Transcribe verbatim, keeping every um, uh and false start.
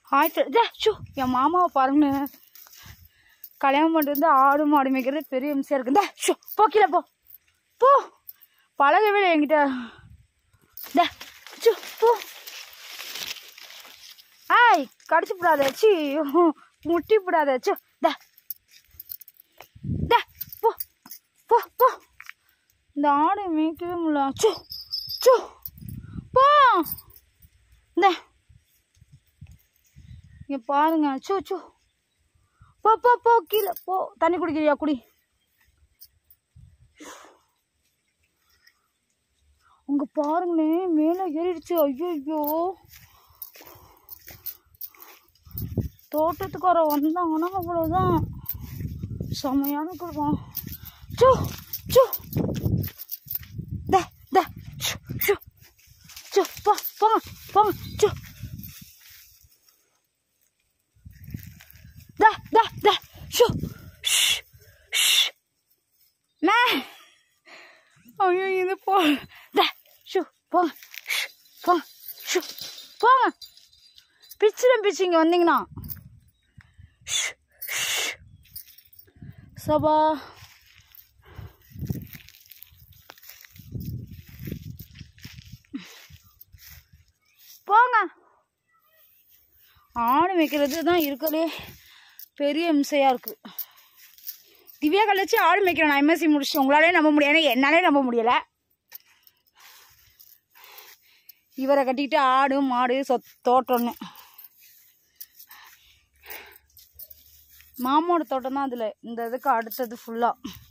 Hi friends, shoe என் மாமாவை பாருங்க. கல்யாணம் பண்ணிட்டு வந்து ஆடு மாடு மேய்க்கிறது பெரிய இம்சையாக இருக்குந்தா. ஷூ போ கீழே போ போ, பழகவே இல்லை என்கிட்ட. த ஷூ போ. ஆய் கடிச்சு விடாத, சி முட்டி விடாத. ச்சு த த போ போ போ. இந்த ஆடை மேய்க்கவே முடியல. ச்சு ச்சு போ. இந்த இங்கே பாருங்க. சூ சூ போ போ போ கீழே போ. தண்ணி குடிக்கிறியா? குடி. அங்கே பாருங்களே, மேலே ஏறிடுச்சு. ஐயோ, தோட்டத்துக்கார வந்தாங்கன்னா அவ்வளோதான், செமையான கொடுப்பான். சூ சூ த த ஷூ ஷூ சூ போ போங்க போங்க. சூ Da, da, da, shoo, shh, shh, nah. Oh, you in the pool. Da, shoo, pong, shh, pong, shoo, pong. Pitching and pitching on thing now. Shh, shh. Saba. Ponga. ஆடு மேய்க்கிறது தான் இருக்கலே பெரிய இம்சையாக இருக்குது. திவ்யா கழிச்சு ஆடு மேய்க்கிறேன். நான் எம்எஸ்சி முடிச்சு, உங்களாலே நம்ப முடியாது, என்னாலே நம்ப முடியலை. இவரை கட்டிக்கிட்டு ஆடு மாடு சொத் தோட்டம்னு. மாமோட தோட்டம் தான் அதில், இந்த இதுக்கு அடுத்தது ஃபுல்லாக